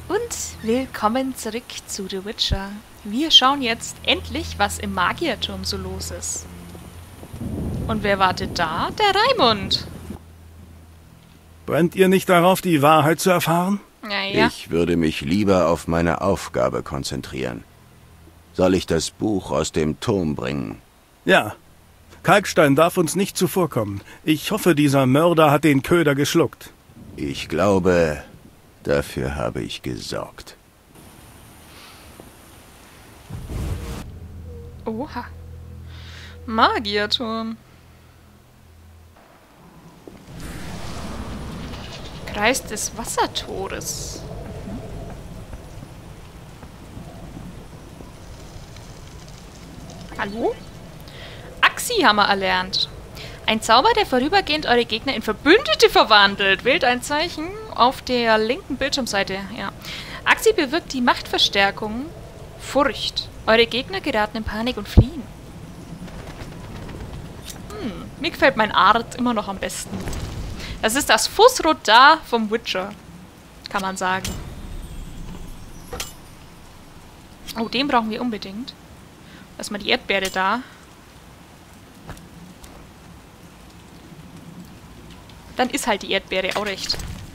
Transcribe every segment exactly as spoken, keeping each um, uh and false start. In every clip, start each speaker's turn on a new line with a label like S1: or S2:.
S1: Und willkommen zurück zu The Witcher. Wir schauen jetzt endlich, was im Magierturm so los ist. Und wer wartet da? Der Raimund.
S2: Brennt ihr nicht darauf, die Wahrheit zu erfahren?
S1: Naja.
S3: Ich würde mich lieber auf meine Aufgabe konzentrieren. Soll ich das Buch aus dem Turm bringen?
S2: Ja. Kalkstein darf uns nicht zuvorkommen. Ich hoffe, dieser Mörder hat den Köder geschluckt.
S3: Ich glaube, dafür habe ich gesorgt.
S1: Oha. Magierturm. Kreis des Wassertores. Mhm. Hallo? Axi haben wir erlernt. Ein Zauber, der vorübergehend eure Gegner in Verbündete verwandelt. Wählt ein Zeichen auf der linken Bildschirmseite. Ja. Axi bewirkt die Machtverstärkung Furcht. Eure Gegner geraten in Panik und fliehen. Hm, mir gefällt mein Art immer noch am besten. Das ist das Fußrot da vom Witcher. Kann man sagen. Oh, den brauchen wir unbedingt. Lass mal die Erdbeere da. Dann ist halt die Erdbeere auch recht.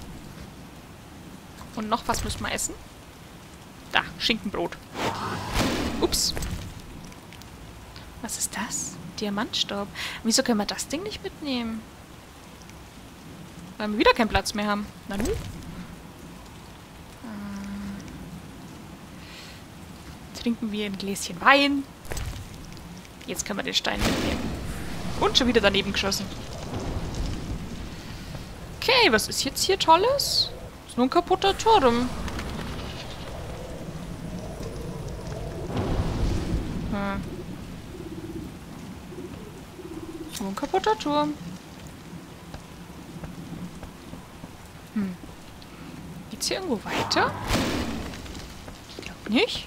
S1: Und noch was müssen wir essen? Da, Schinkenbrot. Ups. Was ist das? Diamantstaub. Wieso können wir das Ding nicht mitnehmen? Weil wir wieder keinen Platz mehr haben. Na nun. Äh, trinken wir ein Gläschen Wein. Jetzt können wir den Stein mitnehmen. Und schon wieder daneben geschossen. Okay, was ist jetzt hier Tolles? Ist nur ein kaputter Turm. Hm. Nur ein kaputter Turm. Hm. Geht's hier irgendwo weiter? Ich glaube nicht.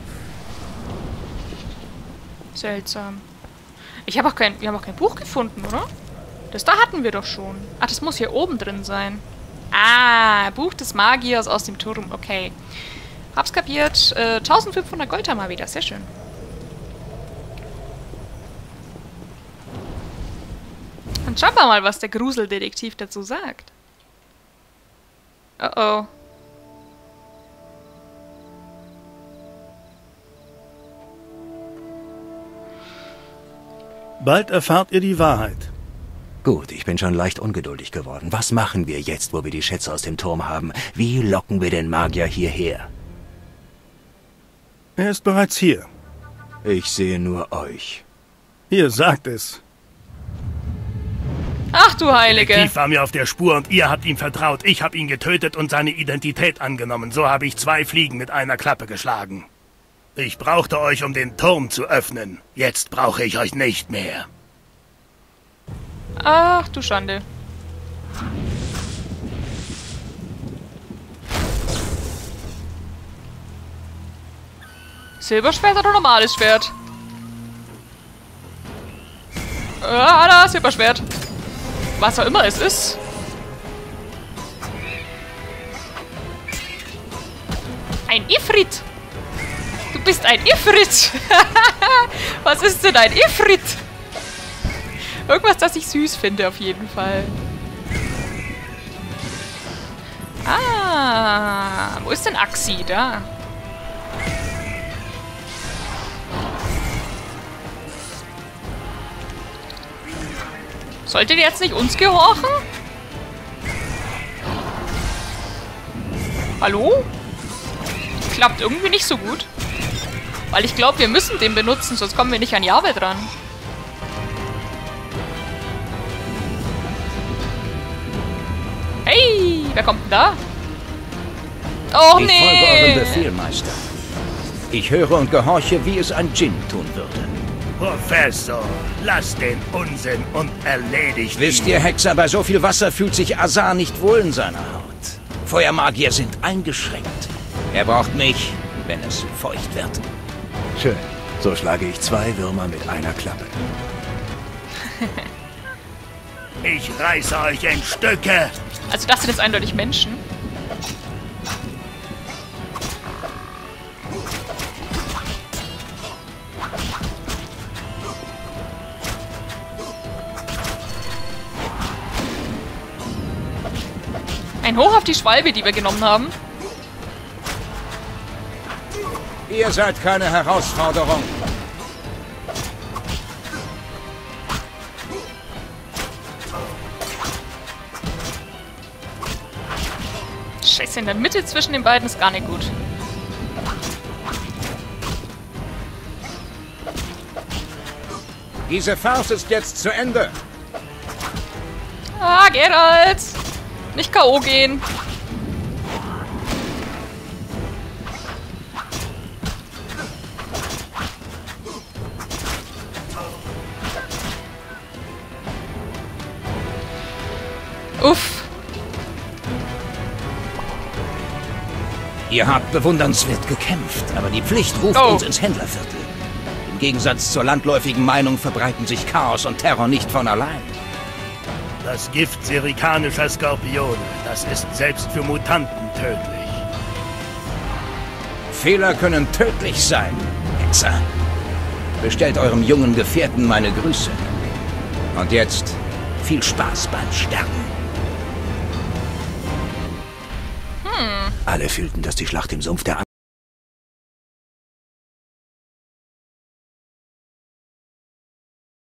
S1: Seltsam. Ich habe auch kein, wir haben auch kein Buch gefunden, oder? Das da hatten wir doch schon. Ach, das muss hier oben drin sein. Ah, Buch des Magiers aus dem Turm. Okay. Hab's kapiert. Äh, eintausendfünfhundert Gold haben wir wieder. Sehr schön. Dann schauen wir mal, was der Gruseldetektiv dazu sagt. Oh oh.
S2: Bald erfahrt ihr die Wahrheit.
S3: Gut, ich bin schon leicht ungeduldig geworden. Was machen wir jetzt, wo wir die Schätze aus dem Turm haben? Wie locken wir den Magier hierher?
S2: Er ist bereits hier.
S3: Ich sehe nur euch.
S2: Hier, sagt es.
S1: Ach du Heilige.
S2: Detektiv war mir auf der Spur und ihr habt ihm vertraut. Ich habe ihn getötet und seine Identität angenommen. So habe ich zwei Fliegen mit einer Klappe geschlagen. Ich brauchte euch, um den Turm zu öffnen. Jetzt brauche ich euch nicht mehr.
S1: Ach du Schande. Silberschwert oder normales Schwert? Ah, da, Silberschwert. Was auch immer es ist. Ein Ifrit. Du bist ein Ifrit. Was ist denn ein Ifrit? Irgendwas, das ich süß finde, auf jeden Fall. Ah, wo ist denn Axi? Da. Solltet ihr jetzt nicht uns gehorchen? Hallo? Klappt irgendwie nicht so gut. Weil ich glaube, wir müssen den benutzen, sonst kommen wir nicht an Jahwe dran. Hey, wer kommt denn da? Oh,
S4: ich
S1: nee.
S4: folge eurem Befehl, Meister. Ich höre und gehorche, wie es ein Djinn tun würde.
S2: Professor, lass den Unsinn und erledigt ihn.
S4: Wisst ihr, Hexer, bei so viel Wasser fühlt sich Azar nicht wohl in seiner Haut. Feuermagier sind eingeschränkt. Er braucht mich, wenn es feucht wird.
S3: Schön. So schlage ich zwei Würmer mit einer Klappe.
S2: Ich reiße euch in Stücke.
S1: Also das sind jetzt eindeutig Menschen. Ein Hoch auf die Schwalbe, die wir genommen haben.
S4: Ihr seid keine Herausforderung.
S1: Scheiße, in der Mitte zwischen den beiden ist gar nicht gut.
S4: Diese Farce ist jetzt zu Ende.
S1: Ah, Geralt! Nicht K O gehen. Uff.
S4: Ihr habt bewundernswert gekämpft, aber die Pflicht ruft
S1: Oh.
S4: uns ins Händlerviertel. Im Gegensatz zur landläufigen Meinung verbreiten sich Chaos und Terror nicht von allein.
S2: Das Gift serikanischer Skorpione, das ist selbst für Mutanten tödlich.
S4: Fehler können tödlich sein, Hexer. Bestellt eurem jungen Gefährten meine Grüße. Und jetzt viel Spaß beim Sterben.
S3: Alle fühlten, dass die Schlacht im Sumpf der